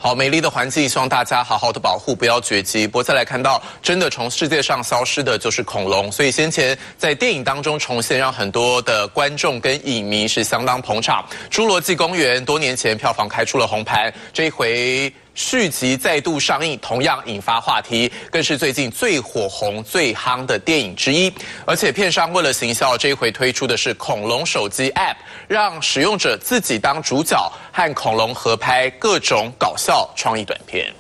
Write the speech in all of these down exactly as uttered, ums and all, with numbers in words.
好，美丽的环境，希望大家好好的保护，不要绝迹。不过再来看到，真的从世界上消失的就是恐龙，所以先前在电影当中重现，让很多的观众跟影迷是相当捧场。《侏罗纪公园》多年前票房开出了红盘，这一回续集再度上映，同样引发话题，更是最近最火红、最夯的电影之一。而且片商为了行销，这一回推出的是恐龙手机 App， 让使用者自己当主角，和恐龙合拍各种搞笑创意短片。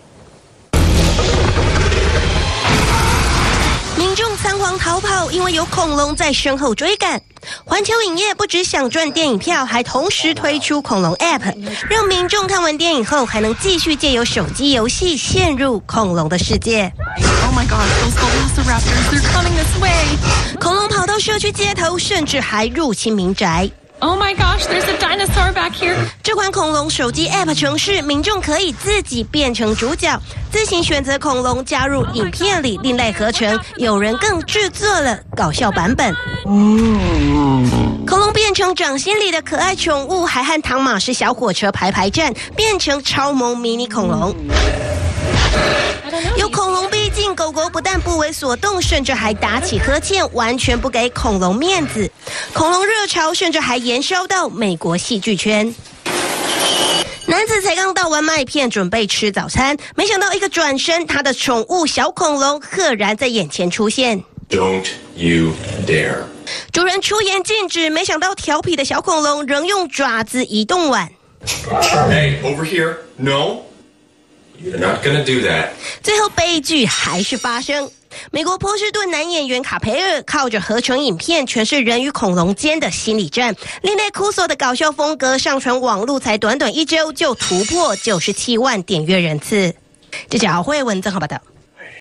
民众仓皇逃跑，因为有恐龙在身后追赶。环球影业不只想赚电影票，还同时推出恐龙 App， 让民众看完电影后还能继续借由手机游戏陷入恐龙的世界。 Oh my gosh, those velociraptors, they're coming this way. 恐龙跑到社区街头，甚至还入侵民宅。 Oh my gosh, there's a dinosaur back here. 这款恐龙手机 App 程式，民众可以自己变成主角，自行选择恐龙加入影片里，另类合成。有人更制作了搞笑版本。恐龙变成掌心里的可爱宠物，还和唐马士小火车排排站，变成超萌迷你恐龙。有恐龙逼近，狗狗不但不为所动，甚至还打起呵欠，完全不给恐龙面子。恐龙热潮甚至还延烧到美国戏剧圈。男子才刚到完麦片，准备吃早餐，没想到一个转身，他的宠物小恐龙赫然在眼前出现。 Don't you dare！ 主人出言禁止，没想到调皮的小恐龙仍用爪子移动碗。 Hey, over here! No!You're not gonna do that. 最后悲剧还是发生。美国波士顿男演员卡培尔靠着合成影片诠释人与恐龙间的心理战，另类酷搜的搞笑风格上传网路，才短短一周就突破九十七万点阅人次。记者敖慧文综合报道。